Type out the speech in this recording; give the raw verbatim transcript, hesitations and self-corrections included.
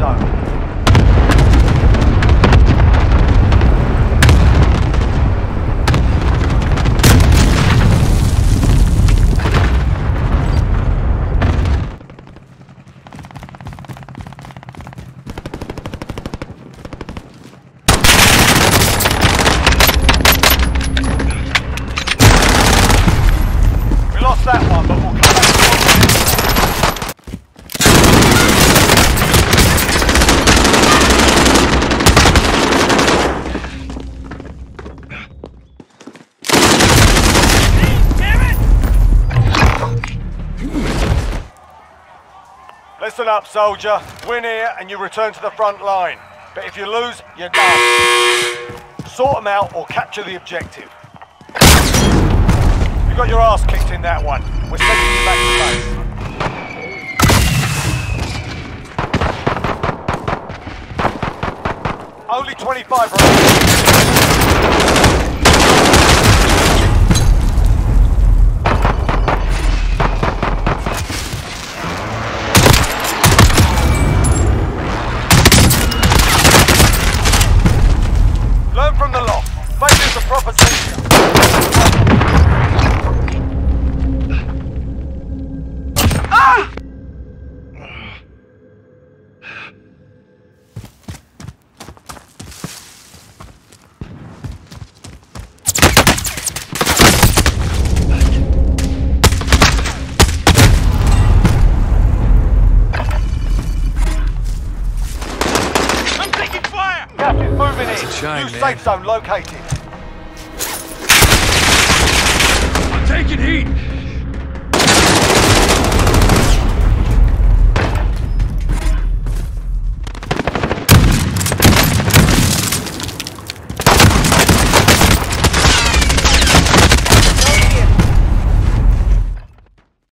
zone. That one, but we'll come back to it. Listen up, soldier. Win here and you return to the front line. But if you lose, you're done. Sort them out or capture the objective. You got your ass kicked in that one. We're sending you back to base. Only twenty-five Learn from the lot. Failure's a proper teacher. Gas is moving in. Shame, New man. safe zone located. I'm taking heat.